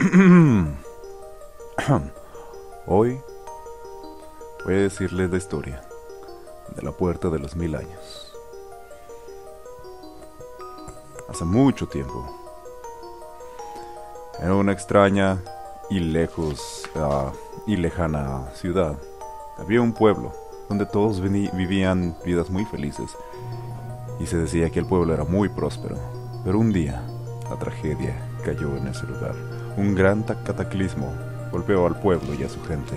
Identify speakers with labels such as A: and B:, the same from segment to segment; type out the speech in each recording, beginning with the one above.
A: Hoy voy a decirles la historia de la Puerta de los 1000 años. Hace mucho tiempo, en una extraña y y lejana ciudad, había un pueblo donde todos vivían vidas muy felices, y se decía que el pueblo era muy próspero. Pero un día, la tragedia cayó en ese lugar. Un gran cataclismo golpeó al pueblo y a su gente.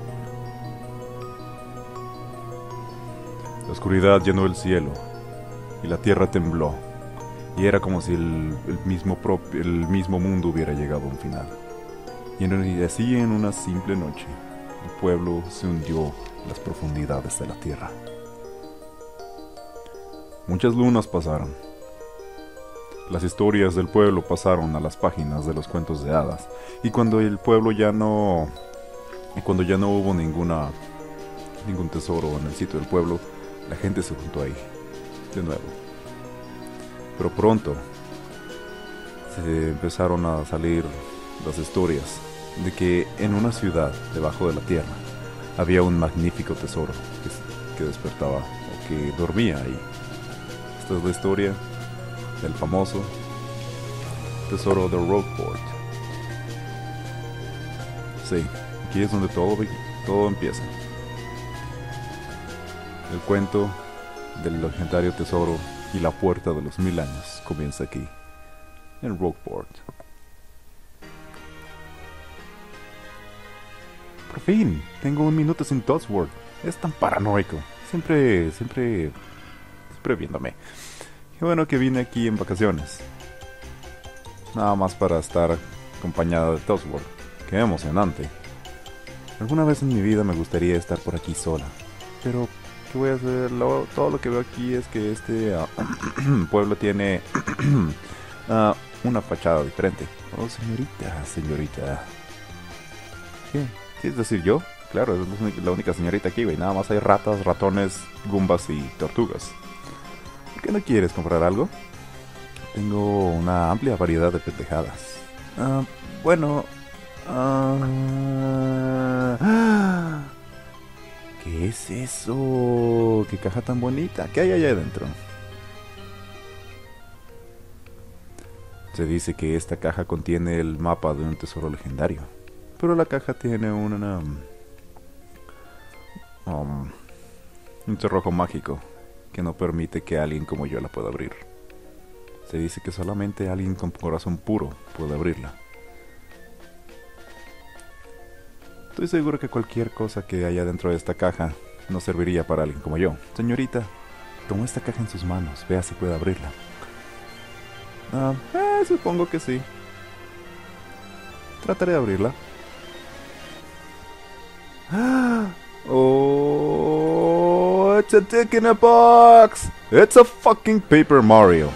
A: La oscuridad llenó el cielo y la tierra tembló, y era como si el mismo mundo hubiera llegado a un final. Y así, en una simple noche, el pueblo se hundió en las profundidades de la tierra. Muchas lunas pasaron. Las historias del pueblo pasaron a las páginas de los cuentos de hadas, y cuando ya no hubo ningún tesoro en el sitio del pueblo, la gente se juntó ahí de nuevo. Pero pronto se empezaron a salir las historias de que en una ciudad debajo de la tierra había un magnífico tesoro que despertaba, o que dormía ahí. Esta es la historia del famoso tesoro de Rogueport. Sí, aquí es donde todo empieza. El cuento del legendario tesoro y la puerta de los 1000 años comienza aquí, en Rogueport. Por fin, tengo un minuto sin Todsworth. Es tan paranoico. Siempre viéndome. Qué bueno que vine aquí en vacaciones. Nada más para estar acompañada de Todsworth. Qué emocionante. Alguna vez en mi vida me gustaría estar por aquí sola. Pero, ¿qué voy a hacer? Todo lo que veo aquí es que este pueblo tiene una fachada diferente. Oh, señorita. ¿Qué? ¿Quieres decir yo? Claro, es la única señorita aquí, güey. Nada más hay ratas, ratones, gumbas y tortugas. ¿Por qué no quieres comprar algo? Tengo una amplia variedad de pendejadas. Bueno... ¿Qué es eso? ¿Qué caja tan bonita? ¿Qué hay allá adentro? Se dice que esta caja contiene el mapa de un tesoro legendario. Pero la caja tiene un cerrojo mágico que no permite que alguien como yo la pueda abrir. Se dice que solamente alguien con corazón puro puede abrirla. Estoy seguro que cualquier cosa que haya dentro de esta caja no serviría para alguien como yo. Señorita, toma esta caja en sus manos, vea si puede abrirla. Supongo que sí. Trataré de abrirla. Oh, it's a dick in a box. It's a fucking Paper Mario.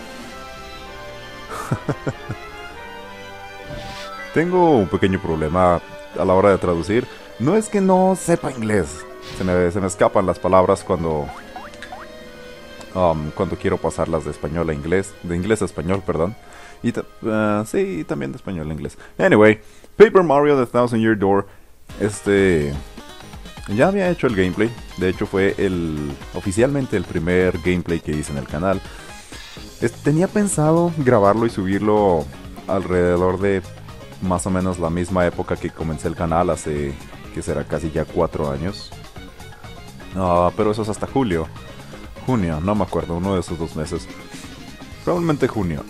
A: Tengo un pequeño problema a la hora de traducir. No es que no sepa inglés. Se me escapan las palabras cuando quiero pasarlas de español a inglés. De inglés a español, perdón. Y sí, también de español a inglés. Anyway, Paper Mario The Thousand Year Door. Ya había hecho el gameplay. De hecho fue oficialmente el primer gameplay que hice en el canal. Tenía pensado grabarlo y subirlo alrededor de más o menos la misma época que comencé el canal, hace, que será casi ya 4 años. Pero eso es hasta junio, no me acuerdo, uno de esos 2 meses. Probablemente junio.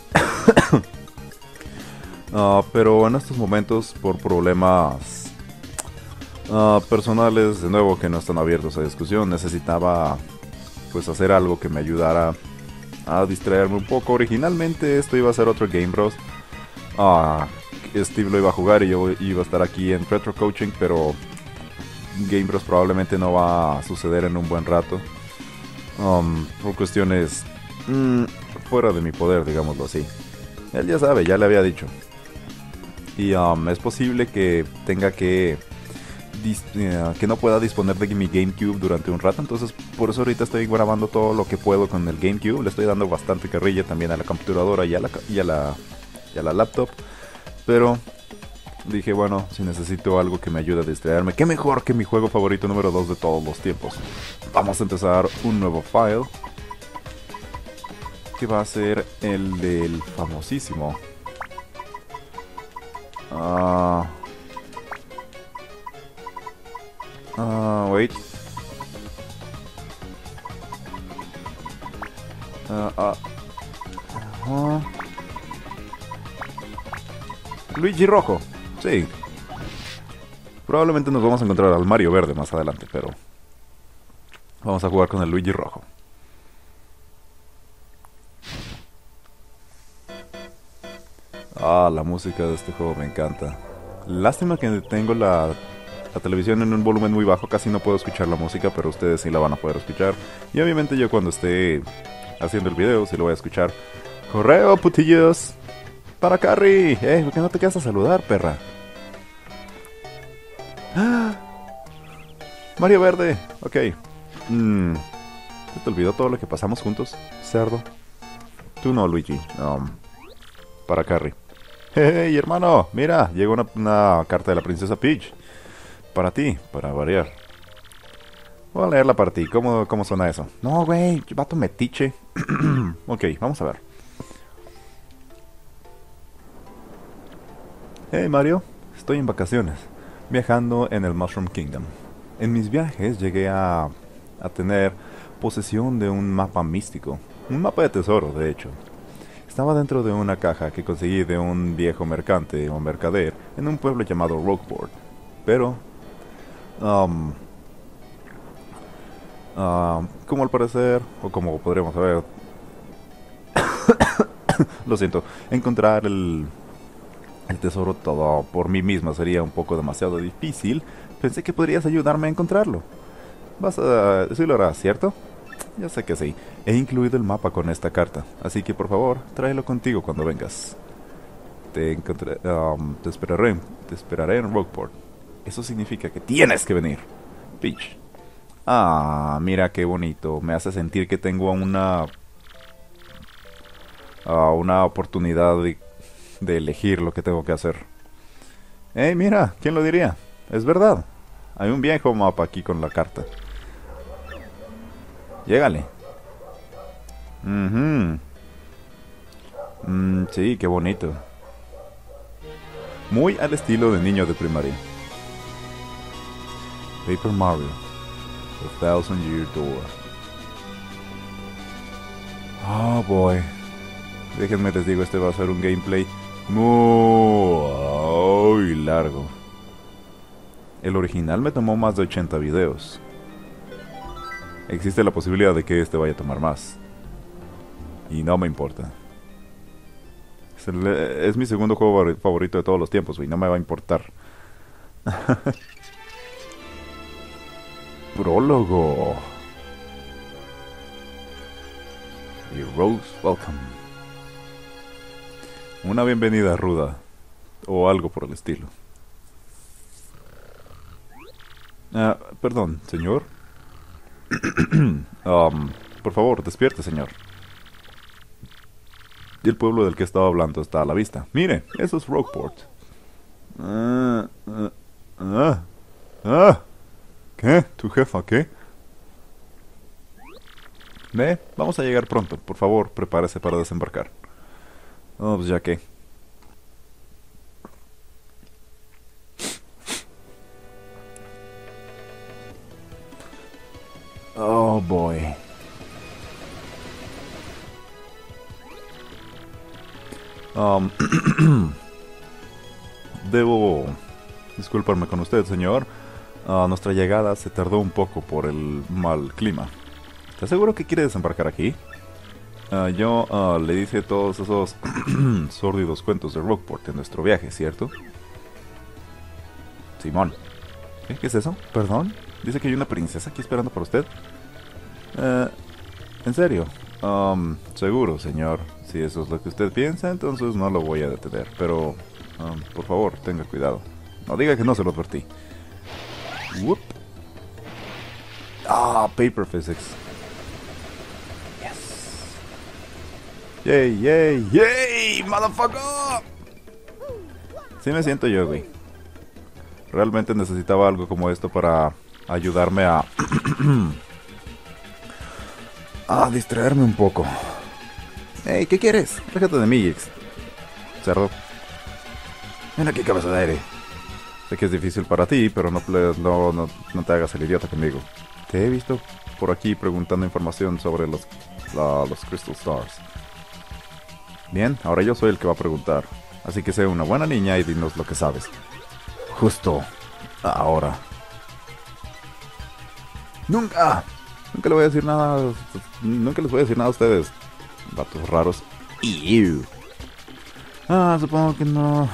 A: Pero en estos momentos, por problemas personales, de nuevo, que no están abiertos a discusión, necesitaba pues hacer algo que me ayudara a distraerme un poco. Originalmente esto iba a ser otro Game Bros. Steve lo iba a jugar y yo iba a estar aquí en Retro Coaching, pero Game Bros probablemente no va a suceder en un buen rato. Por cuestiones fuera de mi poder, digámoslo así. Él ya sabe, ya le había dicho. Y es posible que tenga que no pueda disponer de mi GameCube durante un rato. Entonces por eso ahorita estoy grabando todo lo que puedo con el GameCube. Le estoy dando bastante carrilla también a la computadora y a la laptop. Pero Dije, bueno, si necesito algo que me ayude a distraerme, qué mejor que mi juego favorito número 2 de todos los tiempos. Vamos a empezar un nuevo file, que va a ser el del famosísimo. Wait. Luigi Rojo. Sí. Probablemente nos vamos a encontrar al Mario Verde más adelante, pero vamos a jugar con el Luigi Rojo. La música de este juego me encanta. Lástima que tengo la televisión en un volumen muy bajo, casi no puedo escuchar la música, pero ustedes sí la van a poder escuchar. Y obviamente yo cuando esté haciendo el video sí lo voy a escuchar. ¡Correo, putillos! ¡Para Carrie! ¿Por qué no te quedas a saludar, perra? ¡Ah! Mario Verde. Ok. ¿Se te olvidó todo lo que pasamos juntos, cerdo? Tú no, Luigi. Para Carrie. ¡Hey, hermano! Mira, llegó una carta de la princesa Peach. Para ti, para variar. Voy a leerla para ti. ¿Cómo suena eso? No, güey, vato metiche. Ok, vamos a ver. Hey, Mario. Estoy en vacaciones, viajando en el Mushroom Kingdom. En mis viajes llegué a tener posesión de un mapa místico. Un mapa de tesoro, de hecho. Estaba dentro de una caja que conseguí de un viejo mercante o mercader en un pueblo llamado Rogueport. Pero, como al parecer, o como podríamos saber, lo siento, encontrar el tesoro todo por mí misma sería un poco demasiado difícil. Pensé que podrías ayudarme a encontrarlo. Sí lo harás, ¿cierto? Ya sé que sí. He incluido el mapa con esta carta, así que por favor, tráelo contigo cuando vengas. Te esperaré en Rogueport. Eso significa que tienes que venir. Peach. Mira qué bonito. Me hace sentir que tengo una oportunidad de elegir lo que tengo que hacer. Mira, ¿quién lo diría? Es verdad. Hay un viejo mapa aquí con la carta. Llégale. Sí, qué bonito. Muy al estilo de niño de primaria. Paper Mario, The Thousand Year Door. Oh boy. Déjenme les digo, este va a ser un gameplay muy largo. El original me tomó más de 80 videos. Existe la posibilidad de que este vaya a tomar más. Y no me importa. Es mi segundo juego favorito de todos los tiempos, y no me va a importar. Prólogo. Heroes Welcome. Una bienvenida ruda. O algo por el estilo. Perdón, señor. Por favor, despierte, señor. El pueblo del que estaba hablando está a la vista. Mire, eso es Rogueport. ¿Qué? ¿Tu jefa qué? Vamos a llegar pronto. Por favor, prepárese para desembarcar. Pues ya que. Oh boy. Debo disculparme con usted, señor. Nuestra llegada se tardó un poco por el mal clima. ¿Está seguro que quiere desembarcar aquí? Yo le dije todos esos sórdidos cuentos de Rogueport en nuestro viaje, ¿cierto? Simón. ¿Qué es eso? ¿Perdón? Dice que hay una princesa aquí esperando por usted. ¿En serio? Seguro, señor. Si eso es lo que usted piensa, entonces no lo voy a detener. Pero, por favor, tenga cuidado. No diga que no se lo advertí. Whoop. Paper Physics. Yes. Yay, yay, yay, motherfucker. Sí me siento yo, güey. Realmente necesitaba algo como esto para ayudarme a... a distraerme un poco. Hey, ¿qué quieres? Déjate de mí, Jix. Cerdo. Ven aquí, cabeza de aire. Sé que es difícil para ti, pero no te hagas el idiota conmigo. Te he visto por aquí preguntando información sobre los Crystal Stars. Bien, ahora yo soy el que va a preguntar. Así que sé una buena niña y dinos lo que sabes. Justo ahora. Nunca. Nunca le voy a decir nada. Nunca les voy a decir nada a ustedes. Vatos raros. Ew. Supongo que no.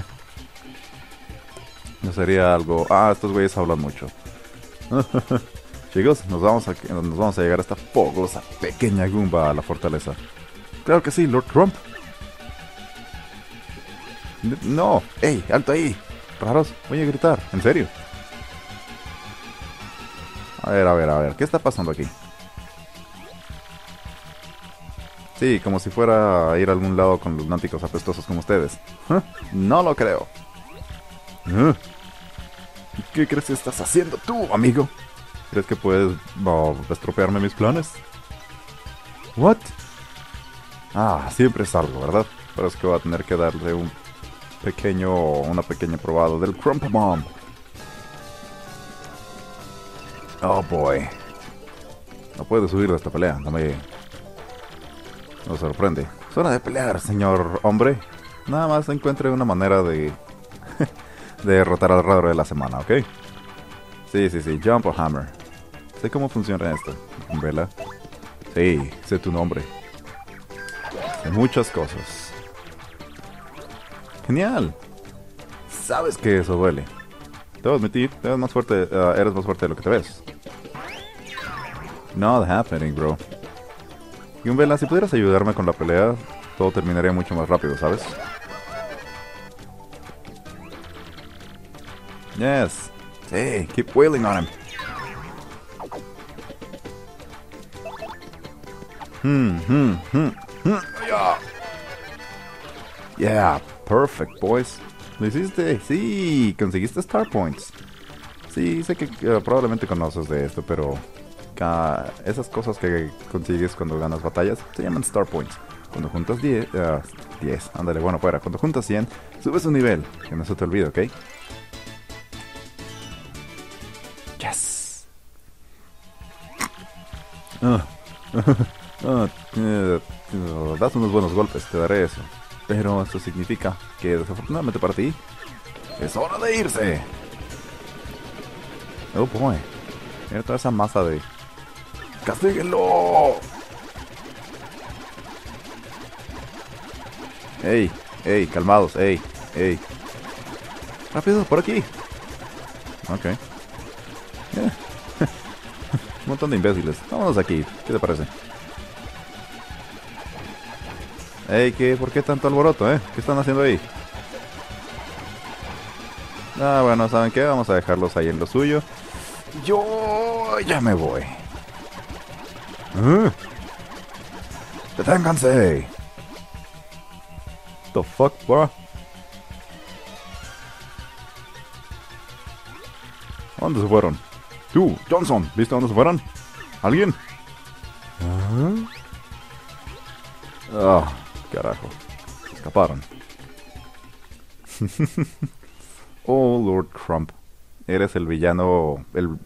A: No sería algo... estos güeyes hablan mucho. Chicos, nos vamos a llegar a esta fogosa pequeña Goomba a la fortaleza. Claro que sí, Lord Trump. No, ey, alto ahí. Raros, voy a gritar, en serio. A ver, ¿qué está pasando aquí? Sí, como si fuera a ir a algún lado con lunáticos apestosos como ustedes. No lo creo. ¿Qué crees que estás haciendo tú, amigo? ¿Crees que puedes estropearme mis planes? ¿What? Siempre es algo, ¿verdad? Pero es que voy a tener que darle una pequeña probada del Crump Bomb. Oh boy. No puedo subir de esta pelea, no me sorprende. Es hora de pelear, señor hombre. Nada más encuentre una manera de de derrotar al raro de la semana, ¿ok? Sí, Jump o Hammer. Sé cómo funciona esto, Vela. Sí, sé tu nombre. Sé muchas cosas. Genial. Sabes que eso duele. Debo admitir, eres más fuerte de lo que te ves. Not happening, bro. Vela, si pudieras ayudarme con la pelea, todo terminaría mucho más rápido, ¿sabes? Yes. Sí, keep wailing on him. Yeah, perfect, boys. Lo hiciste, sí, conseguiste Star Points. Sí, sé que probablemente conoces de esto, pero esas cosas que consigues cuando ganas batallas se llaman Star Points. Cuando juntas 10, ándale, bueno, fuera. Cuando juntas 100, subes un nivel. Que no se te olvide, ¿ok? Yes. Das unos buenos golpes, te daré eso. Pero esto significa que desafortunadamente para ti es hora de irse. Oh boy. Mira toda esa masa de... ¡Castíguenlo! Ey, calmados, ey. Rápido, por aquí. Ok. Un montón de imbéciles. Vámonos aquí. ¿Qué te parece? Ey, ¿por qué tanto alboroto, ¿Qué están haciendo ahí? Bueno, ¿saben qué? Vamos a dejarlos ahí en lo suyo. Yo ya me voy. ¡Deténganse! The fuck, bro? ¿Dónde se fueron? Tú, Johnson, ¿viste dónde se fueron? ¿Alguien? Carajo. Se escaparon. Oh, Lord Trump. Eres el villano...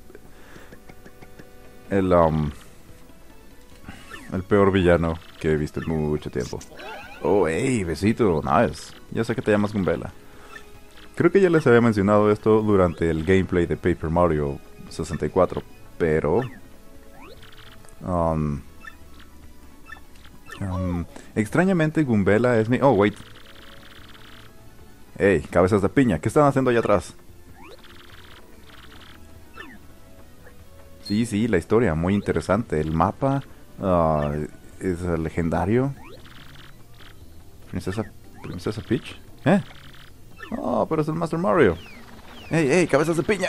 A: El peor villano que he visto en mucho tiempo. Oh, hey, besito, nice. Ya sé que te llamas Gumbella. Creo que ya les había mencionado esto durante el gameplay de Paper Mario 64, pero... extrañamente Gumbella es mi... Oh, wait. Hey, cabezas de piña, ¿qué están haciendo allá atrás? Sí, la historia, muy interesante. El mapa es legendario. Princesa Peach. Oh, pero es el Master Mario. Hey, cabezas de piña.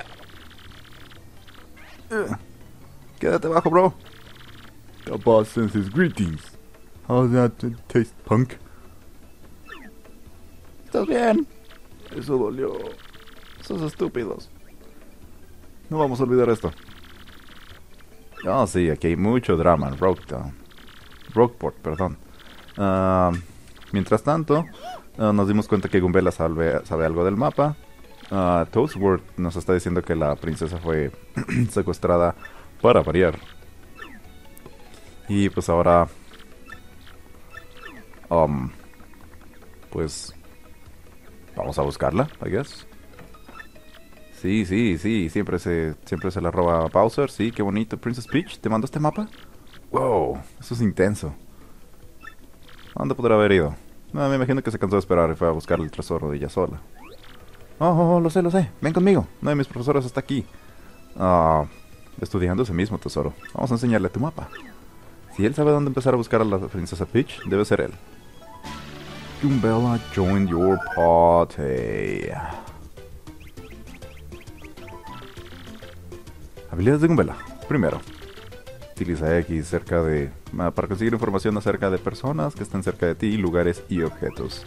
A: Quédate abajo, bro. The boss sends his greetings. How's that taste, punk? ¿Estás bien? Eso dolió. Esos estúpidos. No vamos a olvidar esto. Oh, sí, aquí hay mucho drama en Rogueport, perdón. Ah, mientras tanto, nos dimos cuenta que Gumbella sabe algo del mapa. Toadsworth nos está diciendo que la princesa fue secuestrada para variar. Y pues ahora... pues... vamos a buscarla, I guess. Sí, sí, sí, siempre se la roba a Bowser. Sí, qué bonito. Princess Peach, ¿te mandó este mapa? Wow, eso es intenso. ¿A dónde podrá haber ido? No, me imagino que se cansó de esperar y fue a buscar el tesoro de ella sola. Oh, lo sé, lo sé. Ven conmigo. Uno de mis profesores está aquí. Estudiando ese mismo tesoro. Vamos a enseñarle tu mapa. Si él sabe dónde empezar a buscar a la princesa Peach, debe ser él. Gumbella, join your party. Habilidades de Gumbella. Primero, utiliza X para conseguir información acerca de personas que estén cerca de ti, lugares y objetos.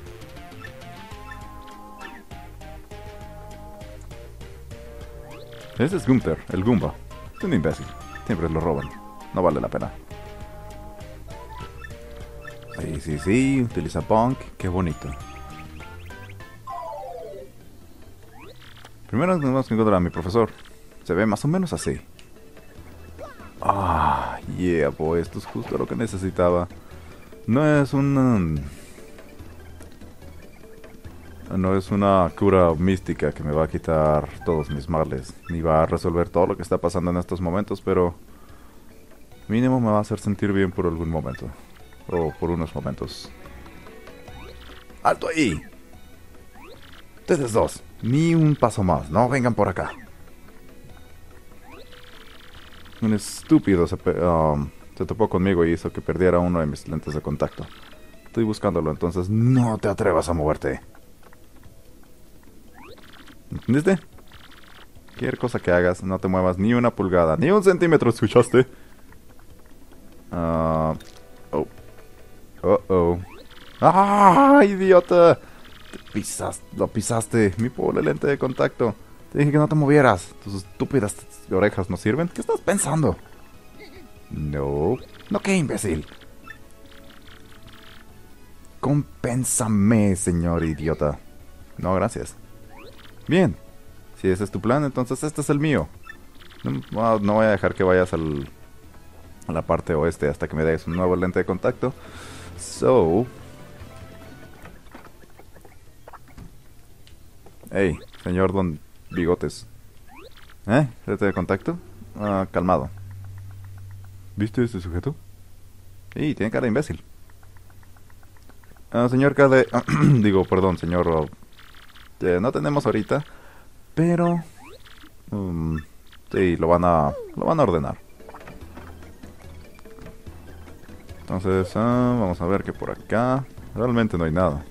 A: Ese es Gunther, el Goomba. Es un imbécil. Siempre lo roban. No vale la pena. Sí, sí, sí. Utiliza Punk. Qué bonito. Primero tenemos que encontrar a mi profesor. Se ve más o menos así. Yeah, boy. Esto es justo lo que necesitaba. No es No es una cura mística que me va a quitar todos mis males, ni va a resolver todo lo que está pasando en estos momentos, pero mínimo me va a hacer sentir bien por algún momento, o por unos momentos. ¡Alto ahí! Ustedes dos, ni un paso más, no vengan por acá. Un estúpido se topó conmigo y hizo que perdiera uno de mis lentes de contacto. Estoy buscándolo, entonces no te atrevas a moverte. ¿Entendiste? Cualquier cosa que hagas, no te muevas ni una pulgada, ni un centímetro, ¿escuchaste? Oh. ¡Ah, idiota! Lo pisaste, mi pobre lente de contacto. Te dije que no te movieras. Tus estúpidas orejas no sirven. ¿Qué estás pensando? No. No, qué imbécil. Compénsame, señor idiota. No, gracias. Bien, si ese es tu plan, entonces este es el mío. No voy a dejar que vayas a la parte oeste hasta que me des un nuevo lente de contacto. Hey, señor Don Bigotes. ¿Lente de contacto? Calmado. ¿Viste ese sujeto? Sí, tiene cara de imbécil. Señor Cade... digo, perdón, señor... no tenemos ahorita, pero sí, lo van a ordenar. Entonces, vamos a ver que por acá realmente no hay nada.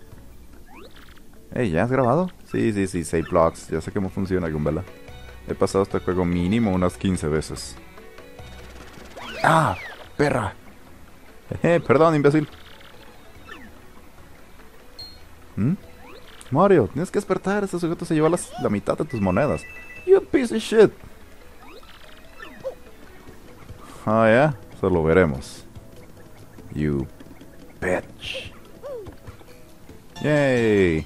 A: Hey, ¿ya has grabado? Sí, 6 blocks. Ya sé cómo funciona Gumbella. He pasado este juego mínimo unas 15 veces. ¡Ah! ¡Perra! Perdón, imbécil. Mario, tienes que despertar. Este sujeto se lleva la mitad de tus monedas. You piece of shit. Ya. Eso lo veremos. You bitch. Yay.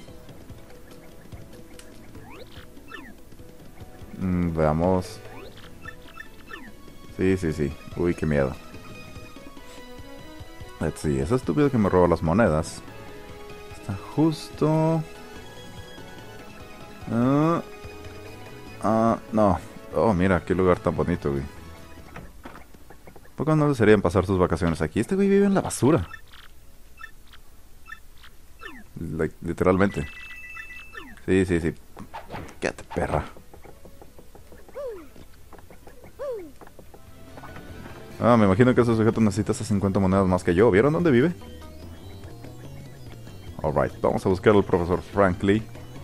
A: Veamos. Sí. Uy, qué miedo. Let's see. Es estúpido que me roba las monedas. Está justo... no. Oh, mira, qué lugar tan bonito, güey. ¿Por qué no desearían pasar sus vacaciones aquí? Este güey vive en la basura. Literalmente. Sí. Quédate, perra. Me imagino que ese sujeto necesita esas 50 monedas más que yo. ¿Vieron dónde vive? Alright, vamos a buscar al profesor Frank Lee.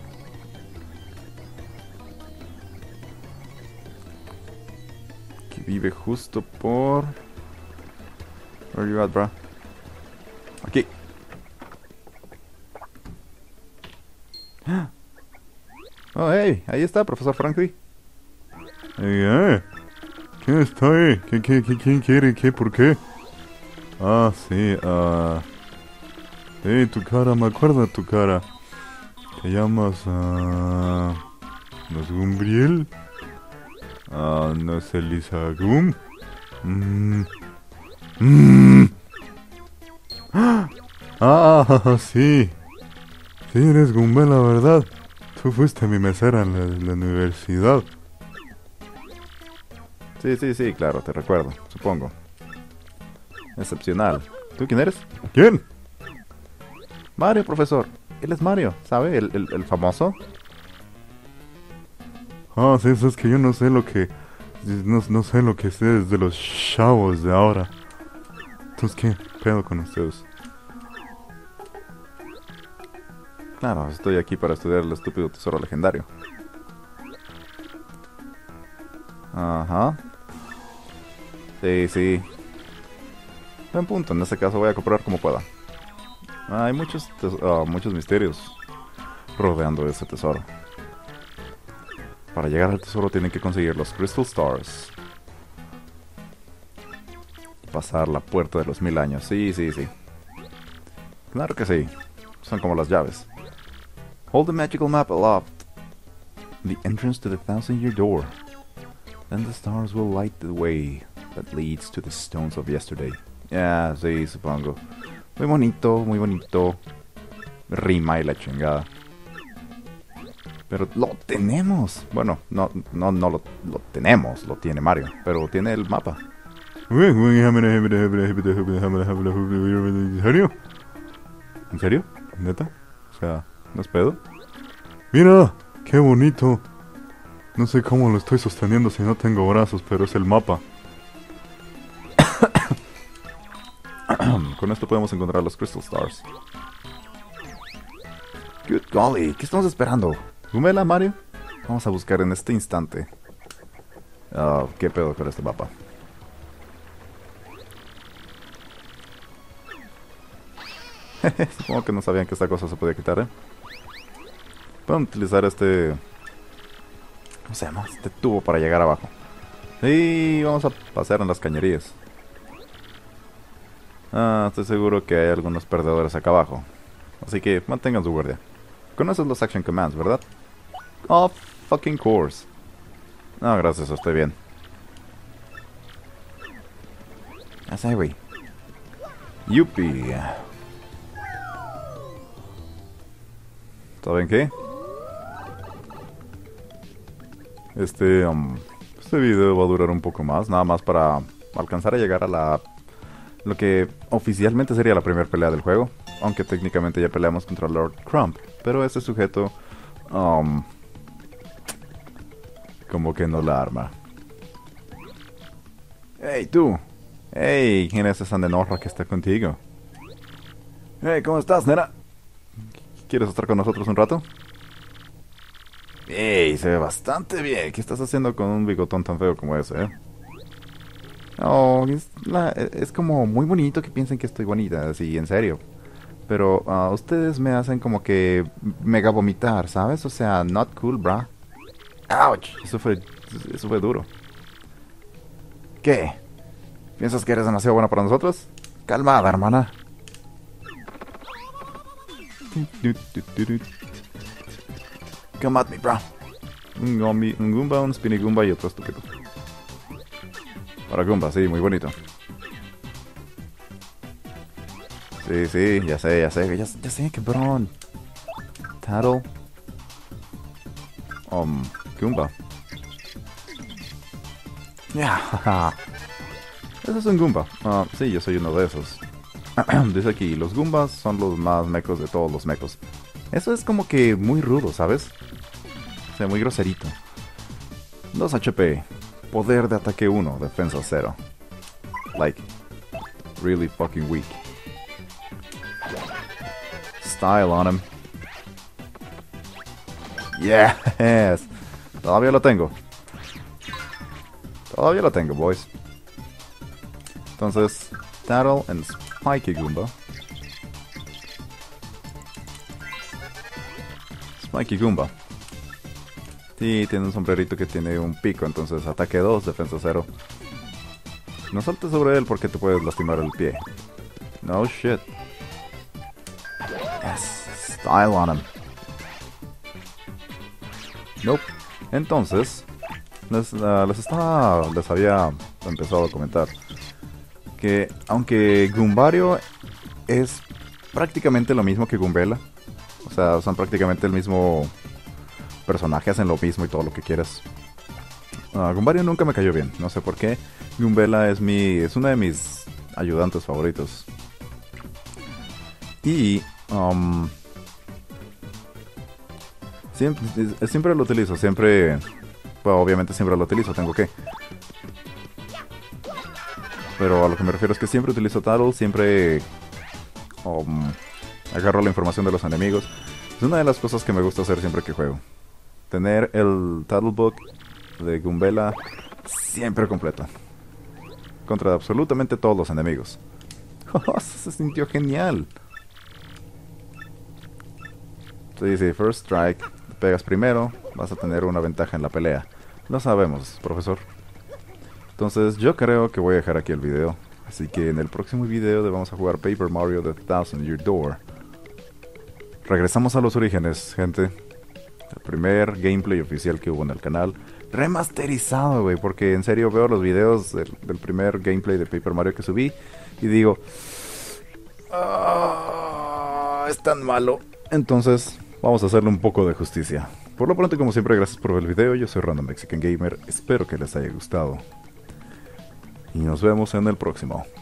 A: Que vive justo por... Where you at, bro? Aquí. Oh, hey, ahí está, profesor Franklin. ¿Quién está ahí? ¿Quién quiere? ¿Qué? ¿Por qué? Ah, sí, tu cara, me acuerdo de tu cara. ¿Te llamas, ¿no es Gumbriel? ¿No es Elisa Gum? Mm. Mm. Sí. Sí, eres Gumbel, la verdad. Tú fuiste mi mesera en la universidad. Sí, claro, te recuerdo, supongo. Excepcional. ¿Tú quién eres? ¿Quién? Mario, profesor. Él es Mario, ¿sabe? El famoso. Sí, es que yo no sé lo que... No sé lo que sé de los chavos de ahora. Entonces, ¿qué pedo con ustedes? Claro, estoy aquí para estudiar el estúpido tesoro legendario. Ajá. Sí. Buen punto, en este caso voy a cooperar como pueda. Hay muchos misterios rodeando ese tesoro. Para llegar al tesoro tienen que conseguir los Crystal Stars. Pasar la puerta de los 1000 años. Sí. Claro que sí. Son como las llaves. Hold the magical map aloft. The entrance to the 1000-year door. Then the stars will light the way that leads to the stones of yesterday. Sí, supongo. Muy bonito. Rima y la chingada. Pero lo tenemos. Bueno, no lo tenemos. Lo tiene Mario. Pero tiene el mapa. ¿En serio? ¿En serio? ¿Neta? O sea, ¿no es pedo? ¡Mira! ¡Qué bonito! No sé cómo lo estoy sosteniendo si no tengo brazos, pero es el mapa. Con esto podemos encontrar los Crystal Stars. Good golly, ¿qué estamos esperando? ¿Gumela, Mario? Vamos a buscar en este instante. ¿Qué pedo con este mapa? Supongo que no sabían que esta cosa se podía quitar, ¿eh? Pueden utilizar este... ¿Cómo se llama? Este tubo para llegar abajo. Y vamos a pasear en las cañerías. Estoy seguro que hay algunos perdedores acá abajo. Así que mantengan su guardia. Conoces los Action Commands, ¿verdad? Oh, fucking course. No, gracias, estoy bien. Así, güey. Yupi. ¿Saben qué? Este video va a durar un poco más, nada más para alcanzar a llegar a lo que oficialmente sería la primera pelea del juego, aunque técnicamente ya peleamos contra Lord Crump, pero ese sujeto como que no la arma. Hey, tú. Hey, ¿quién es esa nenorra que está contigo? Hey, ¿cómo estás, nena? ¿Quieres estar con nosotros un rato? Ey, se ve bastante bien. ¿Qué estás haciendo con un bigotón tan feo como ese, Oh, es como muy bonito que piensen que estoy bonita, así, en serio. Pero ustedes me hacen como que mega vomitar, ¿sabes? O sea, not cool, brah. Ouch, eso fue duro. ¿Qué? ¿Piensas que eres demasiado buena para nosotros? Calmada, hermana. Come at me, bro. Un Goomba, un Spinny Goomba y otro estúpido. Para Goomba, sí, muy bonito. Sí, ya sé, cabrón. Tattle. Goomba. Ya, ese es un Goomba. Sí, yo soy uno de esos. Dice aquí, los Goombas son los más mecos de todos los mecos. Eso es como que muy rudo, ¿sabes? O sea, muy groserito. 2 HP. Poder de ataque 1, defensa 0. Like, really fucking weak. Style on him. Yes. Todavía lo tengo, boys. Entonces, Tattle and Spiky Goomba. Mikey Goomba. Sí, tiene un sombrerito que tiene un pico, entonces ataque 2, defensa 0. No saltes sobre él porque te puedes lastimar el pie. No shit. Yes, style on him. Nope. Entonces, les había empezado a comentar que aunque Goombario es prácticamente lo mismo que Goombella, o sea, son prácticamente el mismo personaje, hacen lo mismo y todo lo que quieras. Goombario nunca me cayó bien, no sé por qué. Goombella es una de mis ayudantes favoritos. Y siempre lo utilizo, siempre. Bueno, obviamente siempre lo utilizo, tengo que. Pero a lo que me refiero es que siempre utilizo Tattle, siempre agarro la información de los enemigos. Es una de las cosas que me gusta hacer siempre que juego. Tener el Tattle Book de Goombella siempre completo. Contra absolutamente todos los enemigos. Se sintió genial. Se dice First Strike, te pegas primero, vas a tener una ventaja en la pelea. Lo sabemos, profesor. Entonces yo creo que voy a dejar aquí el video. Así que en el próximo video vamos a jugar Paper Mario The Thousand Year Door. Regresamos a los orígenes, gente. El primer gameplay oficial que hubo en el canal. Remasterizado, güey, porque en serio veo los videos del primer gameplay de Paper Mario que subí y digo... es tan malo. Entonces vamos a hacerle un poco de justicia. Por lo pronto, como siempre, gracias por ver el video. Yo soy Random Mexican Gamer. Espero que les haya gustado. Y nos vemos en el próximo.